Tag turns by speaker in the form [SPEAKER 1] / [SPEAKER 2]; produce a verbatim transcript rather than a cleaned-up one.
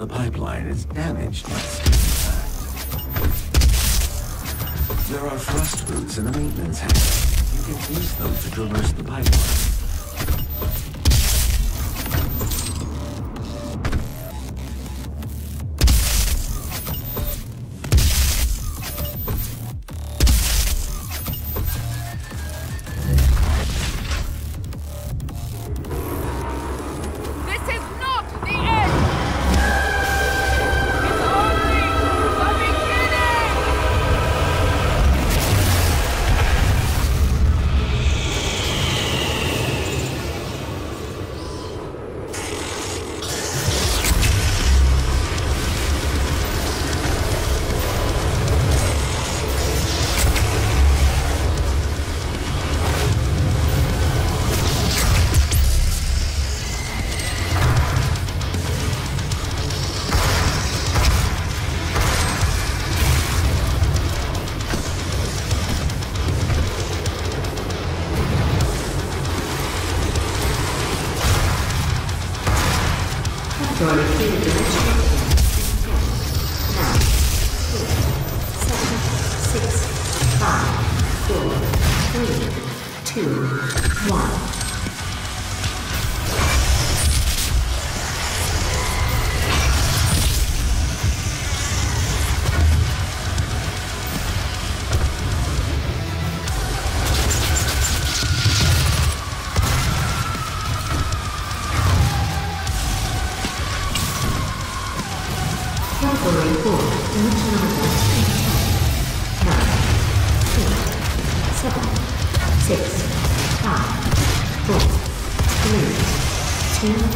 [SPEAKER 1] The pipeline is damaged by steam impact. There are thrust routes in the maintenance hangar. You can use them to traverse the pipeline.
[SPEAKER 2] Six, five, four, three, two,